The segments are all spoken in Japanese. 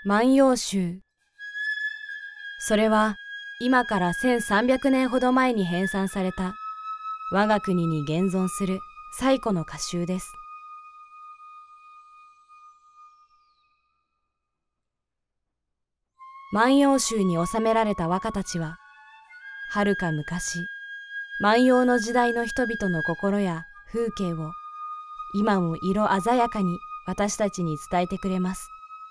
万葉集。それは今から1300年ほど前に編纂された我が国に現存する最古の歌集です。万葉集に収められた和歌たちは、はるか昔、万葉の時代の人々の心や風景を今も色鮮やかに私たちに伝えてくれます。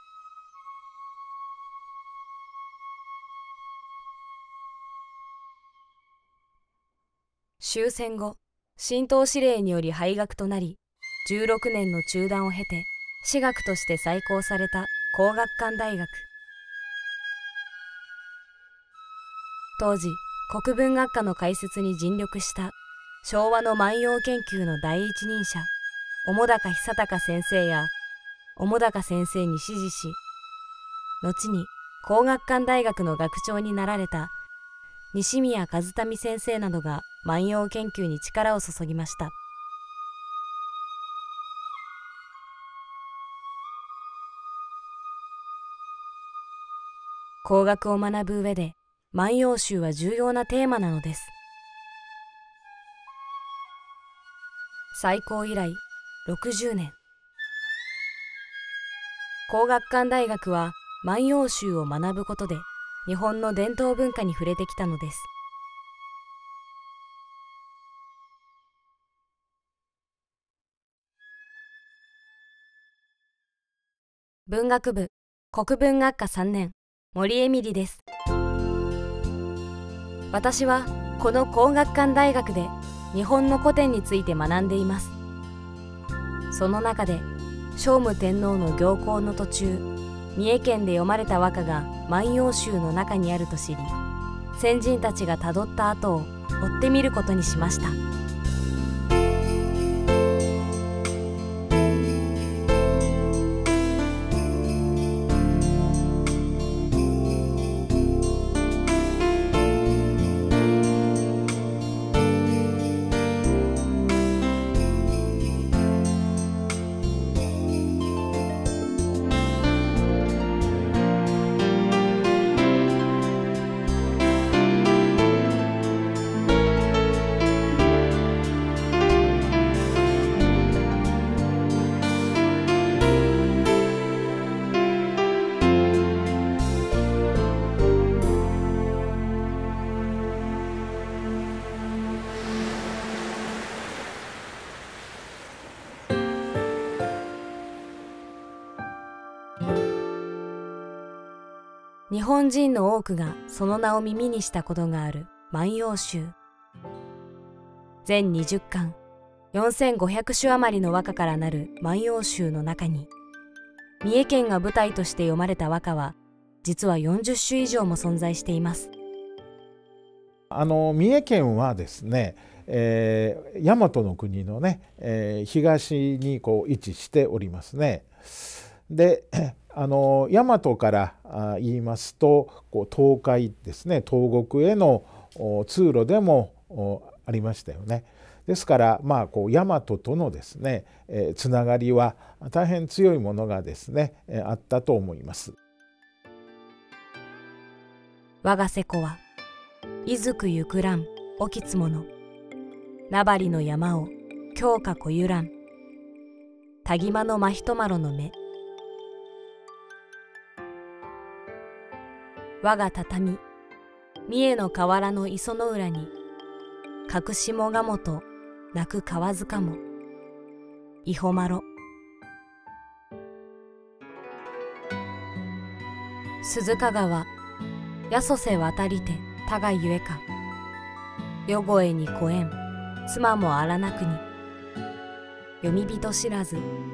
終戦後、新党司令により廃学となり、16年の中断を経て、私学として再興された皇學館大学。当時、国文学科の開設に尽力した昭和の万葉研究の第一人者、澤瀉久隆先生や、澤瀉先生に師事し、後に皇學館大学の学長になられた西宮和民先生などが万葉研究に力を注ぎました。工学を学ぶ上で万葉集は重要なテーマなのです。再興以来60年。皇學館大学は万葉集を学ぶことで日本の伝統文化に触れてきたのです。文学部国文学科3年、森エミリです。私はこの皇學館大学で日本の古典について学んでいます。その中で聖武天皇の行幸の途中、三重県で読まれた和歌が万葉集の中にあると知り、先人たちがたどった後を追ってみることにしました。日本人の多くがその名を耳にしたことがある万葉集。全20巻、4500首余りの和歌からなる万葉集の中に、三重県が舞台として読まれた和歌は、実は40種以上も存在しています。 三重県はですね、大和の国のね、東に位置しておりますね。で大和から言いますと東海ですね、東国への通路でもありましたよね。ですから大和とのですね、つながりは大変強いものがですね、あったと思います。 我が瀬古はいずくゆくらん起きつもの、名張の山を京香こゆらん、たぎまのまひとまろの目、我が畳三重の河原の磯の浦に、隠しもがもと泣く河塚もいほまろ、鈴鹿川やそせ渡りてたがゆえか、よごえにこえん妻もあらなくに、読み人知らず、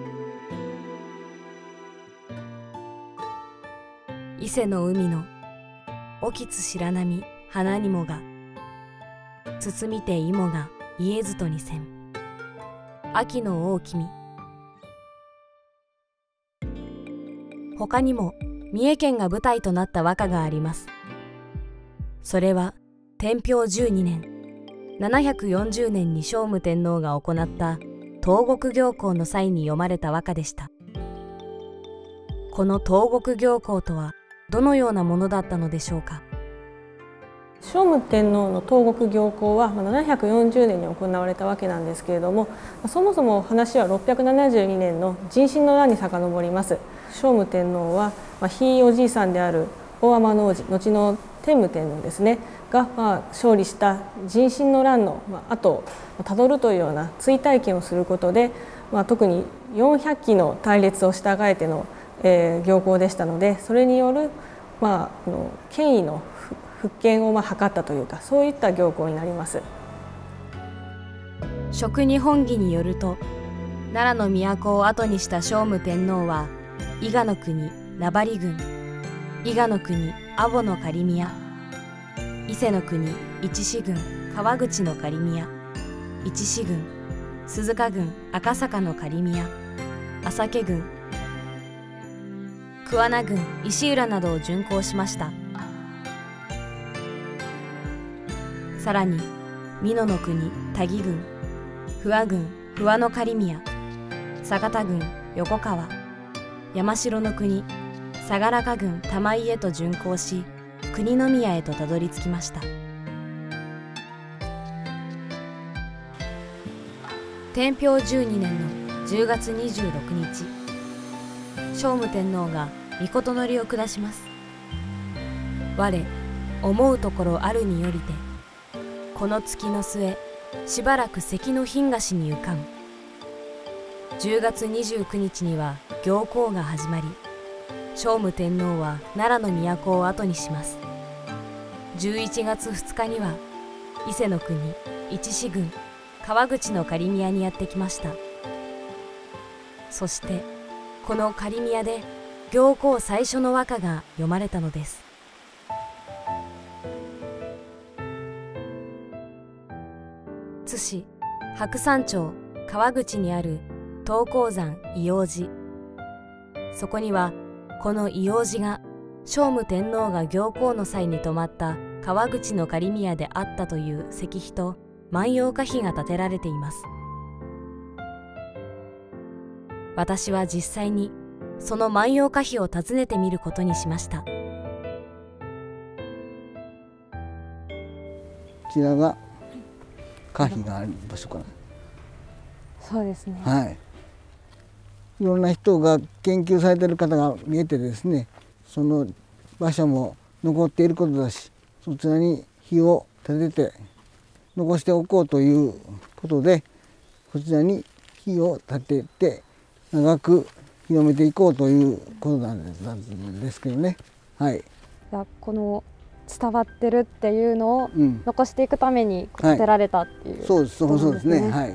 伊勢の海の起きつ白波花にもが、包みて芋が家ずとにせん、秋の大君。他にも三重県が舞台となった和歌があります。それは天平12年740年に聖武天皇が行った東国行幸の際に読まれた和歌でした。 この東国行幸とはどのようなものだったのでしょうか。 聖武天皇の東国行幸は740年に行われたわけなんですけれども、そもそも話は672年の壬申の乱に遡ります。聖武天皇はひいおじいさんである大天皇子、後の天武天皇ですねが勝利した壬申の乱の後をたどるというような追体験をすることで、特に400基の隊列を従えての行幸でしたので、それによる権威の復権を図ったというか、そういった行幸になります。 食日本紀によると、奈良の都を後にした聖武天皇は伊賀の国名張郡、伊賀の国安保の狩宮、伊勢の国市志郡川口の狩宮、市志郡鈴鹿郡赤坂の狩宮、朝家郡桑名郡石浦などを巡行しました。さらに美濃の国田木郡、不破郡不破の狩宮、酒田郡横川、山城の国相良郡玉井へと巡行し、国宮へとたどり着きました。天平12年の10月26日、聖武天皇が詔乗りを下します。我思うところあるによりて、この月の末しばらく関の牝河氏に浮かん。10月29日には行幸が始まり、聖武天皇は奈良の都を後にします。11月2日には伊勢の国市志郡川口の狩宮にやってきました。そしてこの狩宮で行幸最初の和歌が読まれたのです。津市白山町川口にある東光山伊王寺。そこにはこの伊王寺が聖武天皇が行幸の際に泊まった川口の狩宮であったという石碑と万葉歌碑が建てられています。私は実際にその万葉歌碑を訪ねてみることにしました。こちらが歌碑がある場所かな。 そうですね。 はい。いろんな人が研究されている方が見えてですね、その場所も残っていることだし、そちらに碑を立てて残しておこうということで、こちらに碑を立てて長く広めていこうということなんですけどね。はい。 この伝わってるっていうのを残していくために建てられたっていう、 はい、そうですね。はい。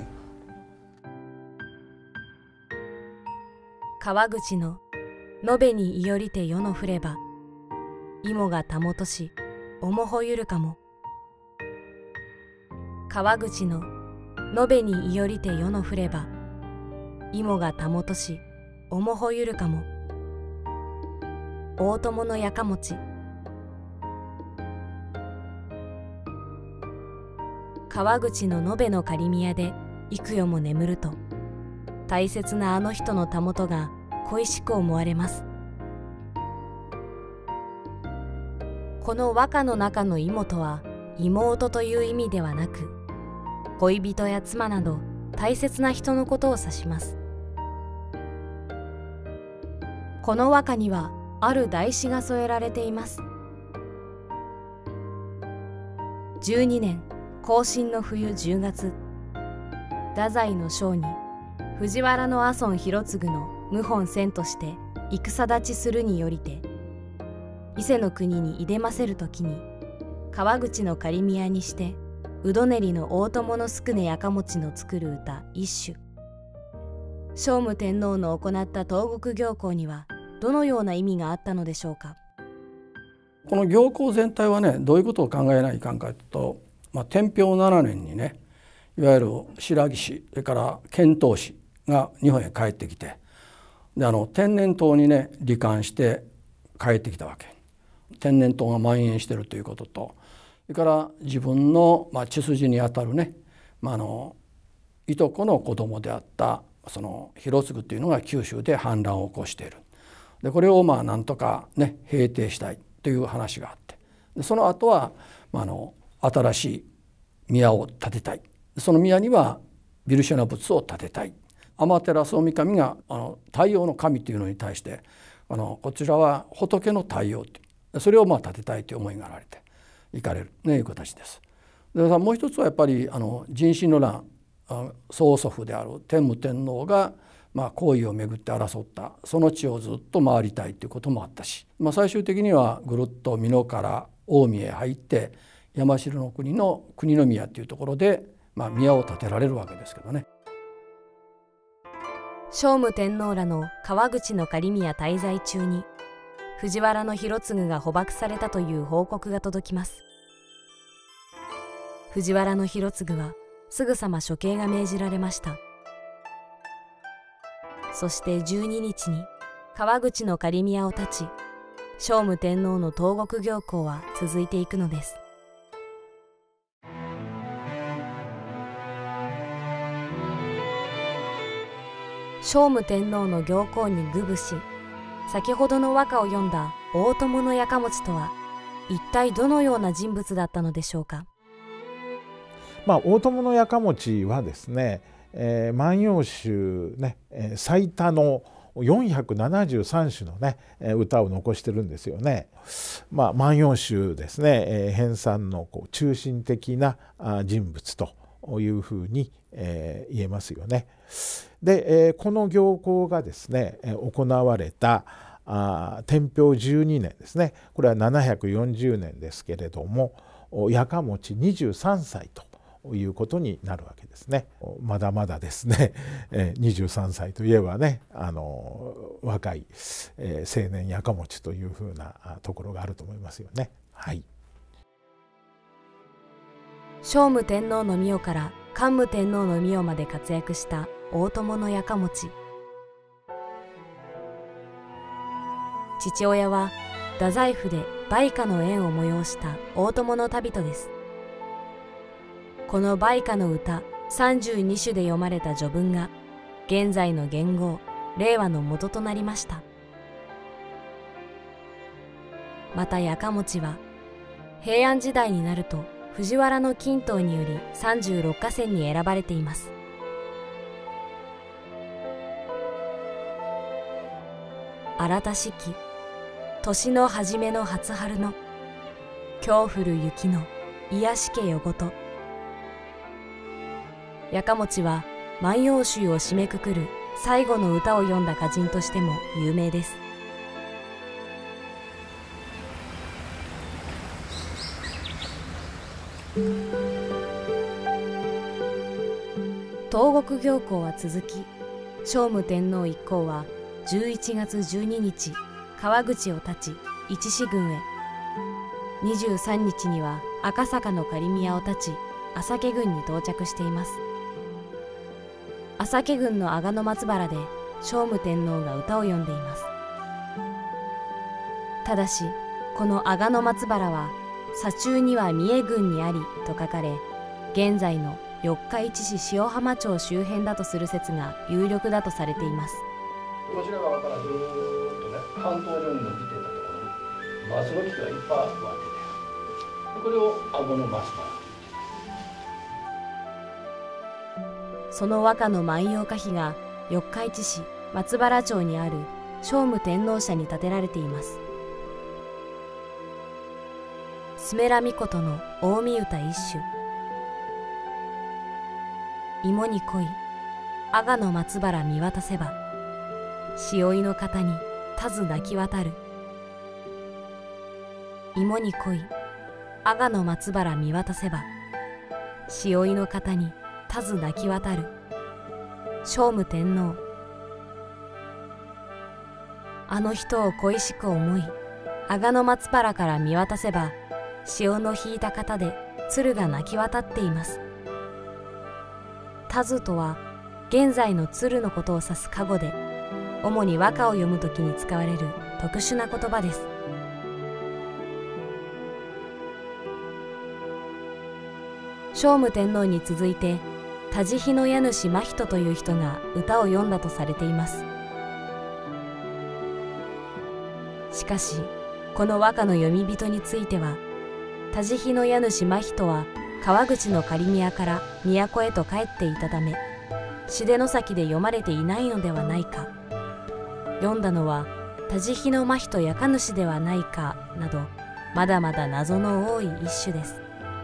川口の延べにいよりて世の降れば、芋がたもとしおもほゆるかも。川口の延べにいよりて世の降れば、芋がたもとしおもほゆるかも。大友のやかもち。川口の延べの狩宮で幾夜も眠ると、大切なあの人のたもとが恋しく思われます。この和歌の中の妹は妹という意味ではなく、恋人や妻など大切な人のことを指します。この和歌にはある題詩が添えられています。12年庚申の冬10月、太宰の章に藤原の阿孫広次の謀反遷として戦立ちするによりて、伊勢の国に出ませるときに川口の狩宮にしてうどねりの大友のすくねやかもちの作る歌一首。聖武天皇の行った東国行幸にはどのような意味があったのでしょうか。 この行幸全体はね、どういうことを考えないかんかというと、天平7年にね、いわゆる白木氏、それから遣唐使が日本へ帰ってきて、で天然痘にね罹患して帰ってきたわけ。天然痘が蔓延しているということと、それから自分の血筋にあたるね、いとこの子供であったその広次というのが九州で反乱を起こしている。 でこれをなんとかね平定したいという話があって、でその後は、新しい宮を建てたい、その宮にはヴィルシェナ仏を建てたい、アマテラスオミカミが太陽の神というのに対してこちらは仏の太陽という、それを建てたいという思いがあられて行かれるという形です。でもう一つはやっぱり壬申の乱、曽祖父である天武天皇が皇位をめぐって争ったその地をずっと回りたいということもあったし、最終的にはぐるっと美濃から近江へ入って山城の国の国宮というところで、宮を建てられるわけですけどね。 聖武天皇らの川口の仮宮滞在中に藤原広次が捕獲されたという報告が届きます。藤原広次はすぐさま処刑が命じられました。そして12日に川口の仮宮を建ち、聖武天皇の東国行幸は続いていくのです。聖武天皇の行幸に愚舞し、先ほどの和歌を読んだ大友のやかもちとは一体どのような人物だったのでしょうか。 大友のやかもちはですね、万葉集ね、最多の473首のね歌を残してるんですよね。万葉集ですね、編纂の中心的な人物というふうに言えますよね。で、この行幸がですね行われた天平12年ですね、これは740年ですけれども、やかもち23歳ということになるわけですね。まだまだですね、23歳といえばね若い、青年やかもちというふうなところがあると思いますよね。はい。 聖武天皇の御代から桓武天皇の御代まで活躍した大友のやかもち。父親は太宰府で梅花の宴を催した大友の旅人です。この梅花の歌32首で読まれた序文が現在の元号令和の元となりました。またやかもちは平安時代になると藤原の金刀により36歌仙に選ばれています。新たしき年の初めの初春の今日降る雪の癒しけよごと。やかもちは万葉集を締めくくる最後の歌を詠んだ歌人としても有名です。東国行幸は続き、聖武天皇一行は11月12日川口を立ち一支郡へ、23日には赤坂の仮宮を立ち浅家郡に到着しています。浅家郡の阿賀野松原で聖武天皇が歌を詠んでいます。ただしこの阿賀野松原は左中には三重郡にありと書かれ、現在の四日市市塩浜町周辺だとする説が有力だとされています。 こちら側からずっとね関東上に伸びていたところに松の木がいっぱい植わってて、これを阿賀野松原。 その和歌の万葉歌碑が四日市市松原町にある聖武天皇社に建てられています。スメラミコトの近江歌一首。芋に恋阿賀の松原見渡せば、潮居の方に田津泣き渡る。芋に恋阿賀の松原見渡せば、潮居の方に田津泣き渡る。聖武天皇。あの人を恋しく思い、阿賀の松原から見渡せば、潮の引いた方で鶴が泣き渡っています。田津とは現在の鶴のことを指す過去で、主に和歌を読むときに使われる特殊な言葉です。聖武天皇に続いて田地比の家主真人という人が歌を詠んだとされています。 しかしこの和歌の詠み人については、田地比の家主真人は川口の狩宮から都へと帰っていたため、秀の崎で読まれていないのではないか、読んだのは田地比の真人家主ではないかなど、まだまだ謎の多い一種です。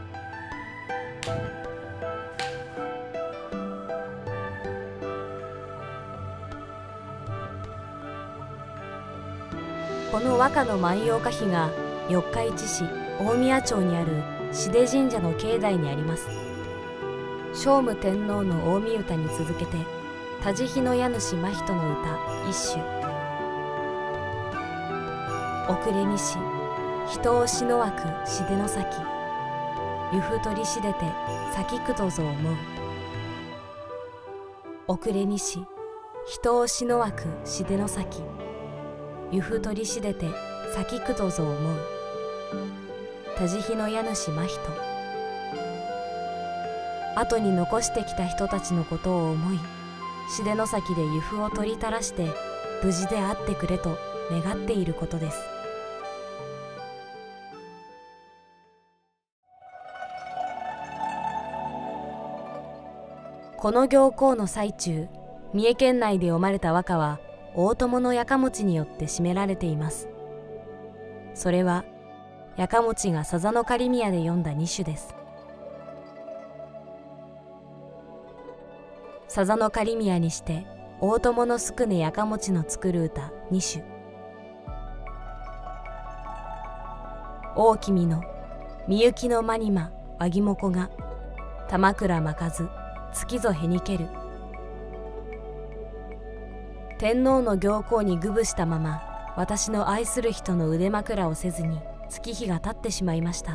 この和歌の万葉歌碑が四日市市大宮町にある志出神社の境内にあります。聖武天皇の近江歌に続けて、田地比の家主真人の歌一首。遅れにし人をしのわく志出の崎、ゆふ取りしでて咲くとぞ思う。遅れにし人をしのわく志出の崎、ゆふ取りしでて咲くとぞ思う。田地比の家主真人。後に残してきた人たちのことを思い、志出の崎で由布を取り垂らして無事であってくれと願っていることです。この行幸の最中、三重県内で読まれた和歌は大友のやかもちによって占められています。それはやかもちがさざの狩宮で読んだ2首です。さざの狩宮にして大友のすくねやかもちの作る歌2首。大君のみゆきのまにまわぎもこが玉倉まかず月ぞへにける。天皇の行幸にぐぶしたまま、私の愛する人の腕枕をせずに月日が経ってしまいました。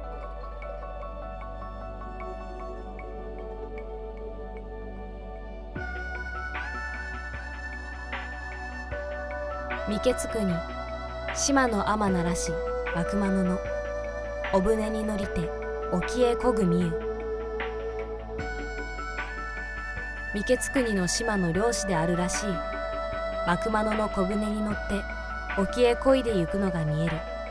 三毛津国島の天ならし幕間のお船に乗りて沖へこぐみゆ。三毛津国の島の漁師であるらしい。幕間の小舟に乗って沖へ漕いで行くのが見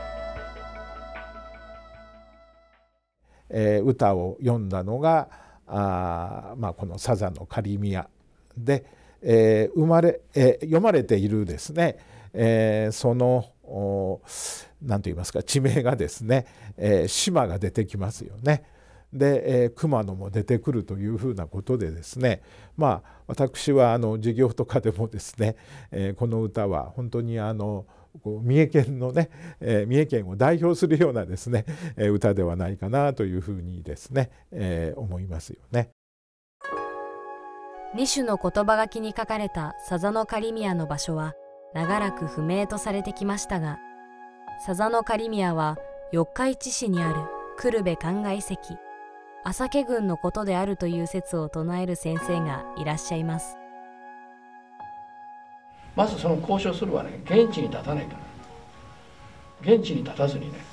える。 歌を読んだのがこのさざの狩宮で、読まれているですね、その何と言いますか地名がですね、島が出てきますよね。で、熊野も出てくるというふうなことでですね、私は授業とかでもですね、この歌は本当に三重県のね、三重県を代表するようなですね、歌ではないかなというふうにですね、思いますよね。 二首の言葉書きに書かれたさざの狩宮の場所は長らく不明とされてきましたが、さざの狩宮は四日市市にある久留部灌漑石浅家郡のことであるという説を唱える先生がいらっしゃいます。 まずその交渉するはね、現地に立たないから、現地に立たずにね、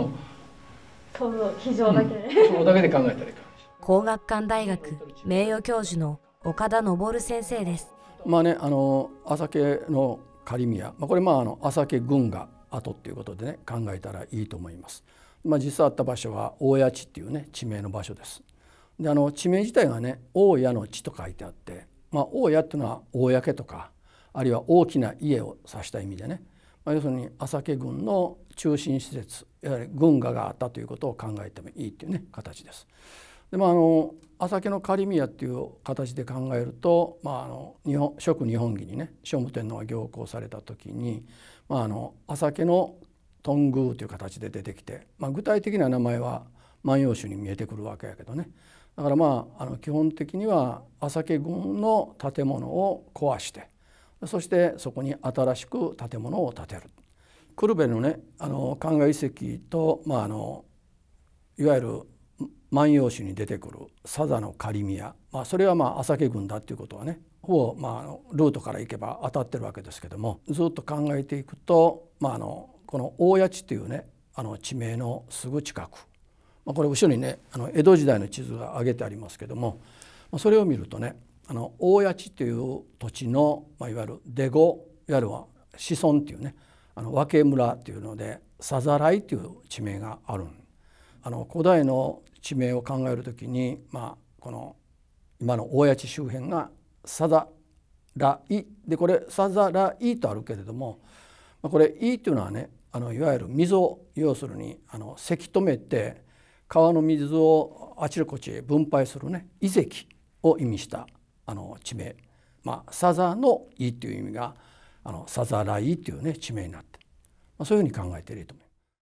非常だけで、 そこだけで考えたらいいから。 皇學館大学名誉教授の岡田昇先生です。 浅家の狩宮、これ浅家郡が跡っていうことでね考えたらいいと思います。実際あった場所は大谷地っていうね地名の場所です。で地名自体がね大谷の地と書いてあって、大谷っていうのは公とかあるいは大きな家を指した意味でね、要するに浅家郡の中心施設、やはり郡があったということを考えてもいいっていうね形です。で浅家の狩宮っていう形で考えると、蜀日本紀にね聖武天皇が行幸された時に、浅家の頓宮という形で出てきて、具体的な名前は万葉集に見えてくるわけやけどね、だから基本的には浅家郡の建物を壊して、そしてそこに新しく建物を建てる。久留米のね灌漑遺跡と、いわゆる万葉集に出てくるさざの狩宮、それは浅家郡だっていうことはねほぼルートから行けば当たってるわけですけども、ずっと考えていくと、この大谷地っていうね地名のすぐ近く、これ後ろにね江戸時代の地図が挙げてありますけども、それを見るとね大谷地っていう土地の、いわゆる出後、いわゆる子孫っていうね和気村っていうのでさざらいっていう地名がある。古代の地名を考えるときに、この今の大谷地周辺がさざらいで、これさざらいとあるけれども、これいっていうのはね、いわゆる水を要するにせき止めて川の水をあちらこちへ分配するね、井関を意味した地名、さざのいっていう意味がさざらいっていうね地名になって、そういうふうに考えていいと思います。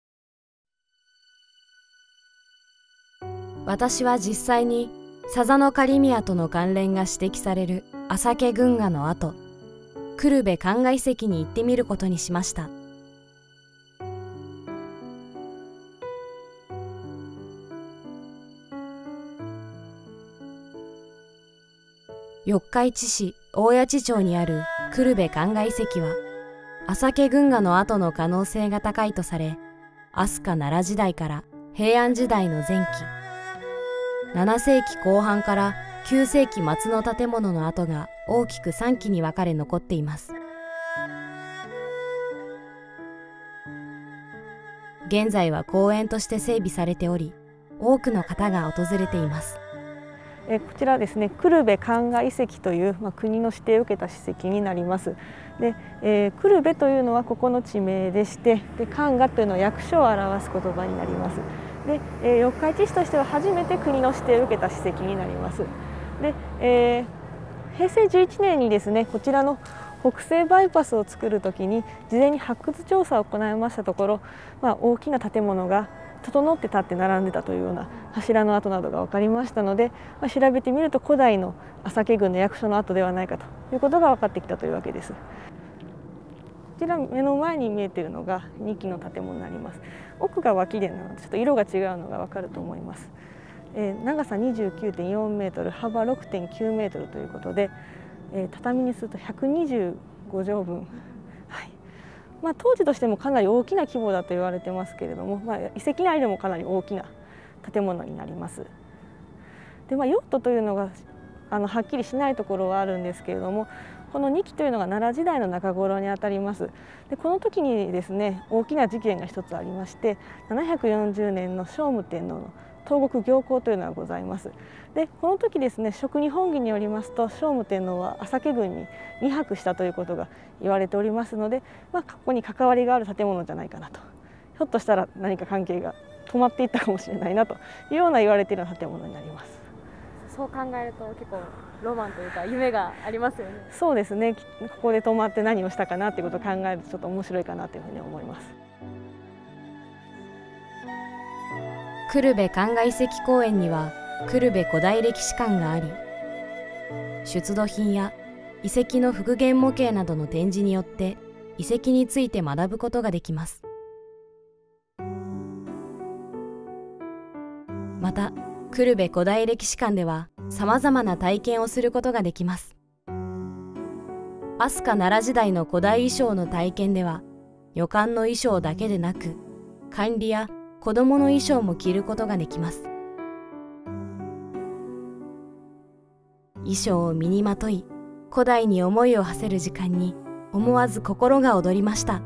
私は実際にサザノカリミアとの関連が指摘される朝家群河の後、久留部灌漑遺跡に行ってみることにしました。四日市市大谷地町にある久留部灌漑遺跡は、朝家群河の後の可能性が高いとされ、飛鳥奈良時代から平安時代の前期、7世紀後半から9世紀末の建物の跡が大きく3期に分かれ残っています。現在は公園として整備されており、多くの方が訪れています。 こちらですね、久留部灌漑遺跡という、国の指定を受けた史跡になります。で、久留部というのはここの地名でして、で灌漑というのは役所を表す言葉になります。で、四日市市としては初めて国の指定を受けた史跡になります。で、平成11年にですね、こちらの北西バイパスを作るときに事前に発掘調査を行いましたところ、大きな建物が整って立って並んでたというような柱の跡などが分かりましたので、調べてみると古代の朝家群の役所の跡ではないかということが分かってきたというわけです。こちら目の前に見えているのが2基の建物になります。奥が脇殿なのでちょっと色が違うのが分かると思います。長さ 29.4 メートル、幅 6.9 メートルということで、畳にすると125畳分。当時としてもかなり大きな規模だと言われてますけれども、遺跡内でもかなり大きな建物になります。で、用途というのがはっきりしないところはあるんですけれども、この2基というのが奈良時代の中頃にあたります。で、この時にですね、大きな事件が一つありまして、740年の聖武天皇の東国行幸というのがございます。で、この時ですね、食日本紀によりますと、聖武天皇は朝家群に2泊したということが言われておりますので、ここに関わりがある建物じゃないかなと、ひょっとしたら何か関係が止まっていったかもしれないなというような言われているような建物になります。 そう考えると結構ロマンというか夢がありますよね。 そうですね。ここで泊まって何をしたかなということを考えるとちょっと面白いかなというふうに思います。 久留部灌漑遺跡公園には久留部古代歴史館があり、出土品や遺跡の復元模型などの展示によって遺跡について学ぶことができます。また久留部古代歴史館ではさまざまな体験をすることができます。飛鳥奈良時代の古代衣装の体験では、女官の衣装だけでなく管理や子供の衣装も着ることができます。衣装を身にまとい、古代に思いを馳せる時間に思わず心が躍りました。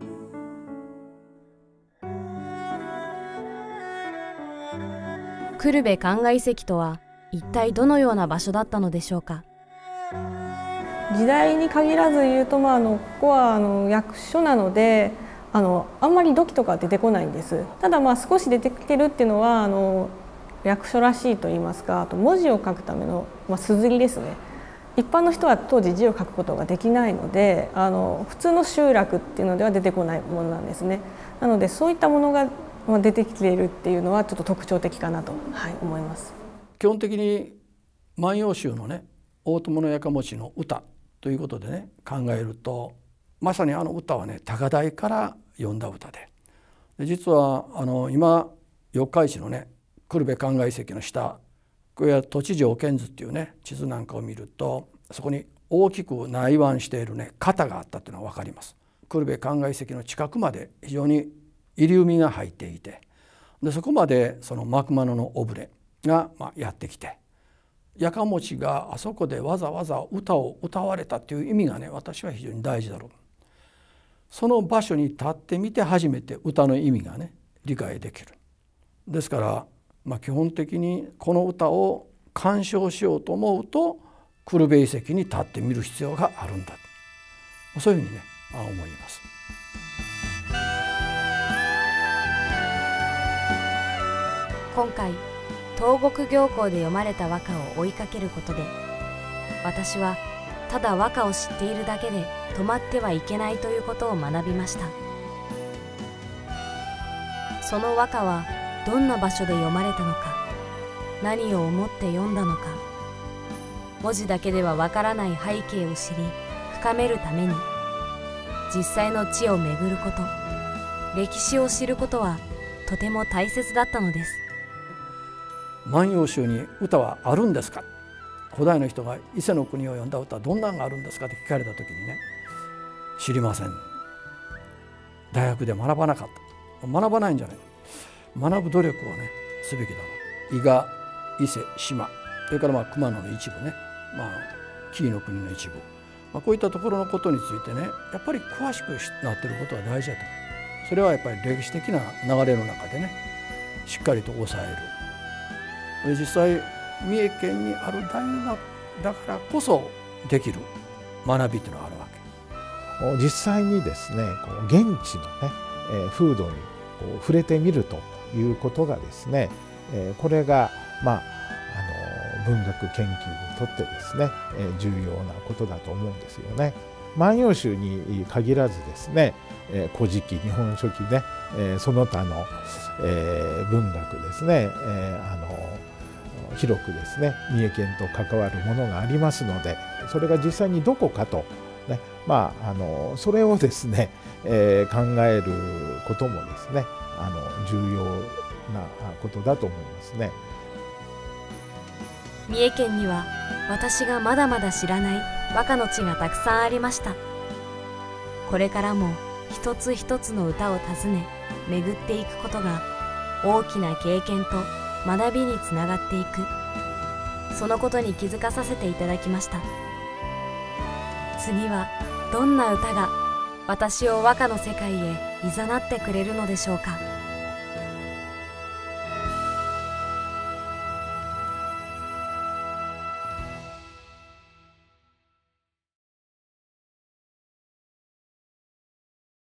久留部灌漑遺跡とは一体どのような場所だったのでしょうか。 時代に限らず言うと、ここは役所なのであんまり土器とか出てこないんです。ただ少し出てきてるっていうのは役所らしいと言いますか、あと文字を書くための硯ですね。一般の人は当時字を書くことができないので、普通の集落っていうのでは出てこないものなんですね。なのでそういったものが出てきているっていうのはちょっと特徴的かなと、思います。 基本的に万葉集のね、大友のやかもちの歌ということでね考えると、まさに歌はね高台から読んだ歌で、実は今四日市のね久留部灌漑遺跡の下、これは土地条件図っていうね地図なんかを見ると、そこに大きく内湾しているね潟があったっていうのが分かります。久留部灌漑遺跡の近くまで非常に入り海が入っていて、でそこまでそのマクマノのオブレがやってきて、やかもちがあそこでわざわざ歌を歌われたっていう意味がね、私は非常に大事だろう。 その場所に立ってみて初めて歌の意味がね理解できる。ですから、基本的にこの歌を鑑賞しようと思うと久留米遺跡に立ってみる必要があるんだ、そういうふうにね思います。 今回東国行幸で読まれた和歌を追いかけることで、私はただ和歌を知っているだけで止まってはいけないということを学びました。その和歌はどんな場所で読まれたのか、何を思って読んだのか、文字だけではわからない背景を知り深めるために、実際の地を巡ること、歴史を知ることはとても大切だったのです。 万葉集に歌はあるんですか。古代の人が伊勢の国を詠んだ歌はどんなのがあるんですかって聞かれた時にね、知りません、大学で学ばなかった、学ばないんじゃない、学ぶ努力をねすべきだろう。伊賀、伊勢、島、それから熊野の一部ね、紀伊の国の一部、こういったところのことについてねやっぱり詳しくなっていることは大事だと。それはやっぱり歴史的な流れの中でねしっかりと抑える。実際三重県にある大学だからこそできる学びというのがあるわけ。実際にですね現地のね風土に触れてみるということがですね、これが文学研究にとってですね重要なことだと思うんですよね。万葉集に限らずですね「古事記」「日本書紀」ねその他の文学ですね広くですね三重県と関わるものがありますので、それが実際にどこかと、ねそれをですね、考えることもですね重要なことだと思いますね。 三重県には私がまだまだ知らない和歌の地がたくさんありました。これからも一つ一つの歌を訪ね巡っていくことが大きな経験と学びにつながっていく、そのことに気づかさせていただきました。次はどんな歌が私を和歌の世界へ誘ってくれるのでしょうか。